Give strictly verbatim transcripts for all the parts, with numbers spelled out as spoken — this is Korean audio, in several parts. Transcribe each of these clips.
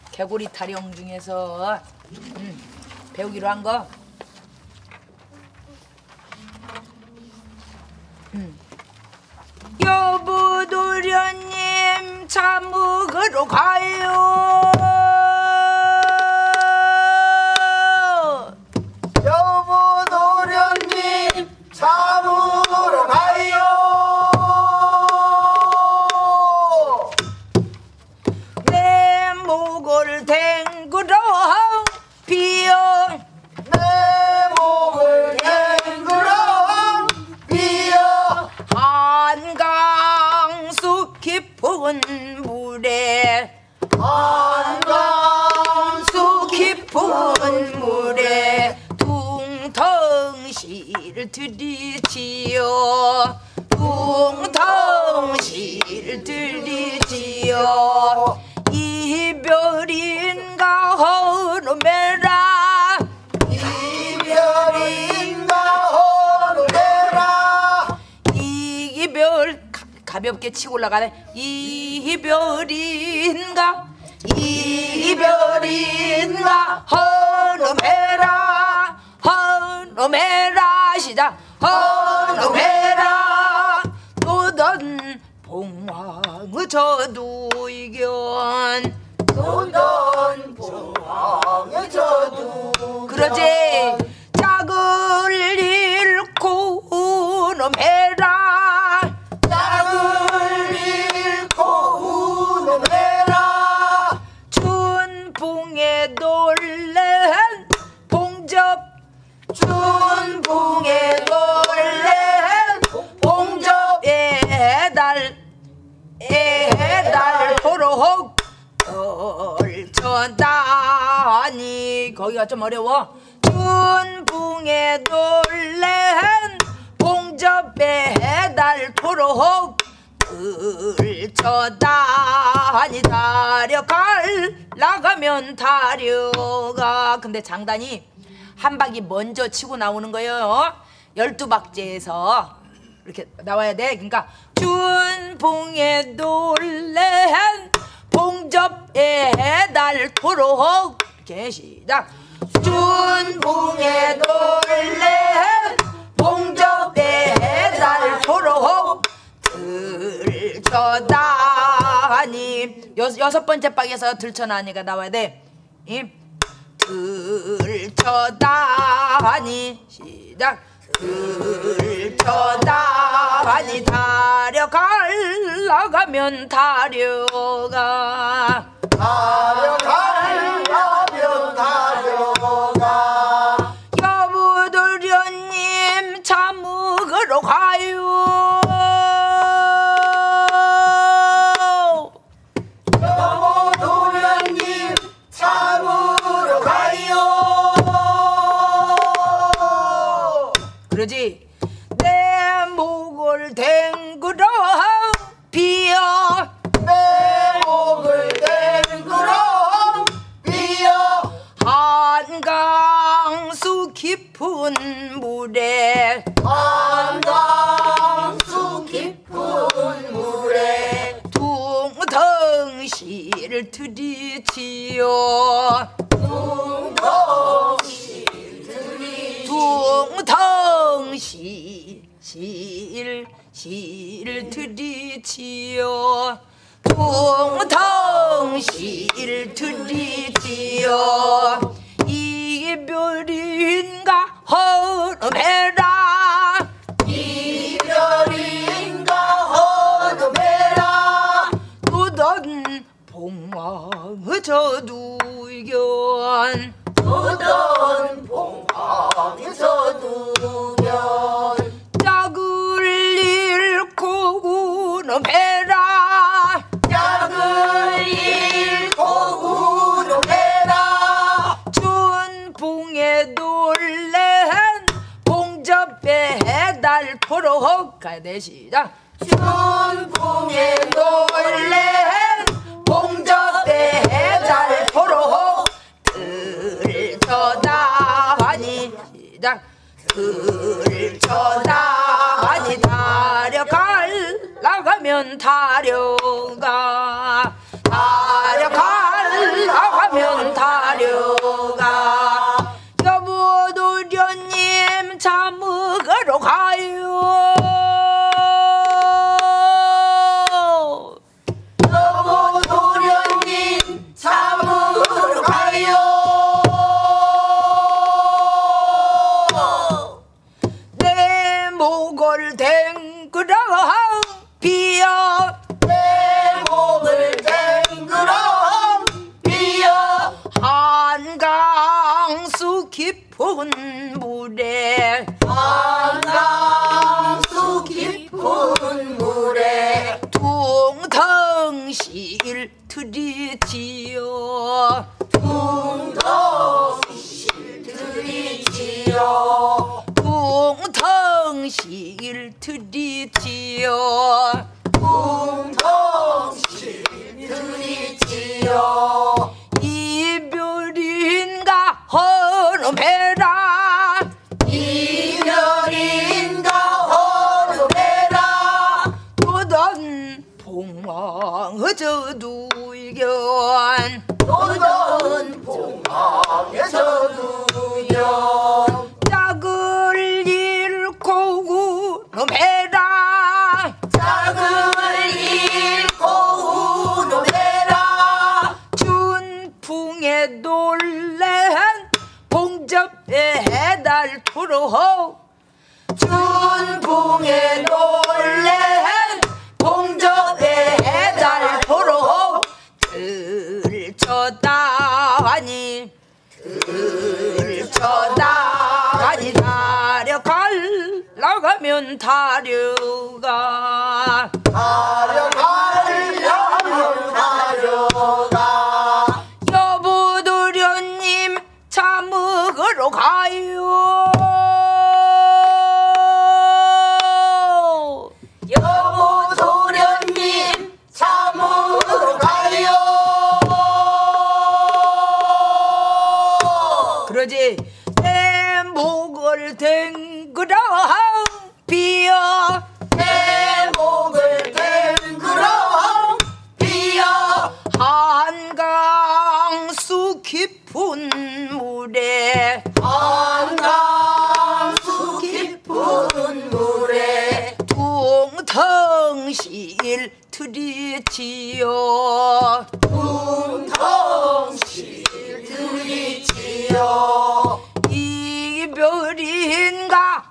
개구리 타령 중에서 음, 배우기로 한 거. 음. 여보 도련님 차 먹으러 가요. 여보 도련님 차 먹으러 가요. 내 목을 댕그러 비어 내 목을 댕그러 비어 한강수 깊은 물에 한강수 깊은 물에 둥텅시를 들이지요. 둥텅시를 들이지요. 이별인가 허름해라. 이별인가 허름해라. 이별 가, 가볍게 치고 올라가네. 이별인가 이별인가 허름해라. 허름해라. 시작. 허름해라. 노던 봉황의 저두이견. 노던 봉황의 저두. 그러지. 짝을 잃고 운음해라. 짝을 잃고 운음해라. 춘풍에 놀란 봉접. 춘풍에 놀란 봉접. 애달 애달 호로혹 얼쳐다니. 거기가 좀 어려워. 춘풍에 놀란 봉접에 해달 토록 을쳐다니. 다려갈 나가면 다려가. 근데 장단이 한 박이 먼저 치고 나오는 거예요. 열두 박제에서 이렇게 나와야 돼. 그러니까 춘풍에 놀란 봉접에 해달 토록. 이렇게 시작. 춘풍에 놀래 봉접에 해달 토록 들쳐다니. 여, 여섯 번째 박에서 들쳐나니가 나와야 돼. 이 들쳐다니. 시작. 들쳐다니. 다려갈 나가면 다려가. 다려갈 나가면 다려가. 여보 도련님 차 먹으러 가요. 여보 도련님 차 먹으러 가요. 그러지. 내 목을 댕그러 비어. 내 목을 댕그러 비어 한강수 깊은 물에. 한강수 깊은 물에 둥텅시를 들이지요. 둥덩시 들이 둥텅시 실 시를 들이지요. 둥텅시를 들이지요. 이별인가 허름해라. 이별인가 허름해라. 노던 봉황의 저두견. 노던 봉황의 저두견. 짝을 잃고 운음해라. 짝을 잃고 운음해라. 춘풍에 놀란 봉접에 해달 토록. 가야 돼. 시작. 춘풍에 놀란 봉접에 해달 토록 들쳐다니. 시작. 들쳐다니. 다려갈 나가면 다려가. 다려갈 나가면 깊은 물에 한강수 깊은 물에 둥덩실 들이지요. 둥덩실 들이지요. 둥덩실 들이지요. 둥덩실 들이지요. 이별인가 헌음해라. 이별인가 헌음해라. 또던 봉황어저 두견 또던 봉황에서 두견 짝을 잃고 운음해라. 짝을 잃고 운음해라. 춘풍에 놀란 봉접에 해달토록 춘풍에 놀래 봉접에 해달토록 들쳐다하니 들쳐다하니 다려갈라가면 다려가 다려가려면 다려가 여보도련님 차 먹으러 가요. 여보 도련님 차 먹으러 가요. 그러지 내 목을 댕그러 비어 내 목을 댕그러 비어 한강수 깊은 물에 한강수 깊은 물에 둥덩실 들이지요. 둥덩실 들이지요. 이별인가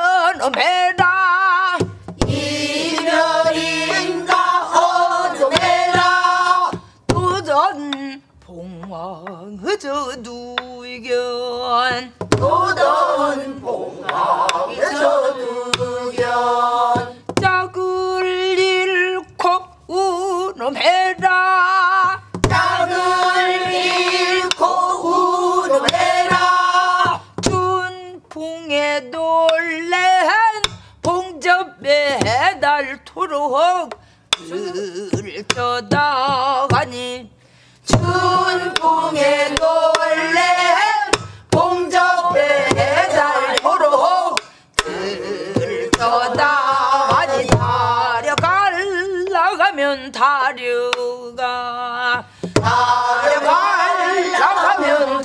헌음해라. 이별인가 헌음해라. 또던 봉황어저 두견 또던 봉황에서 두견 짝을 잃고 운음해라. 짝을 잃고 운음해라. 춘풍에 놀란 봉접에 해달토록 들쳐다가니 춘풍에 놀래 봉접에 해달토록 들쳐다가니 다려갈라가면 다려가 다려가려면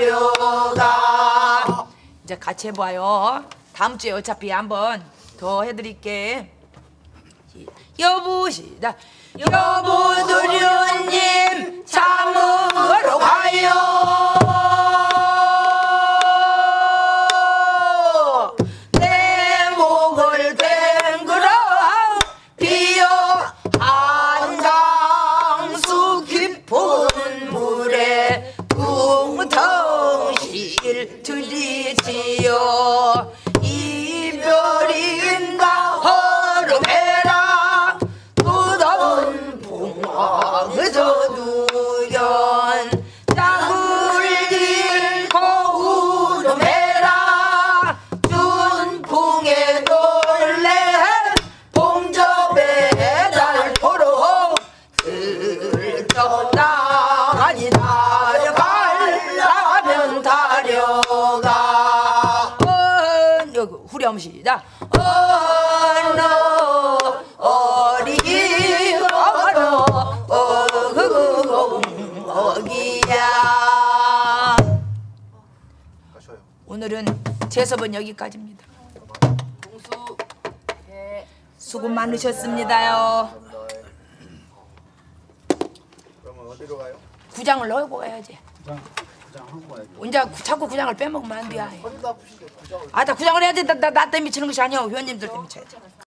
다려가 이제 같이 해봐요. 다음 주에 어차피 한번 더 해드릴게. 여보시다 여보 도련님 차 먹으러 가요. 내 목을 댕그러 비어 한강수 깊은 물에 둥덩실 들이지요. 이별인가 헌음해라. 또던 봉황에서 두견 짝을 잃고 운음해라. 춘풍에 놀래 봉접에 해달토록 들쳐다가니 다려갈라면 다려가 어, 여기 후렴시다. 어느 어리 어느 어그거기야. 오늘은 제섭은 여기까지입니다. 수고 많으셨습니다요. 그러면 어디로 가요? 구장을 넣고 가야지. 부장, 부장 하고 가야죠. 혼자 구- 자꾸 구장을 빼먹으면 안 돼. 허리도 아프신데 부장을 아, 나 구장을 해야 돼. 나, 나, 나 때문에 치는 것이 아니야. 회원님들 때문에 쳐야지.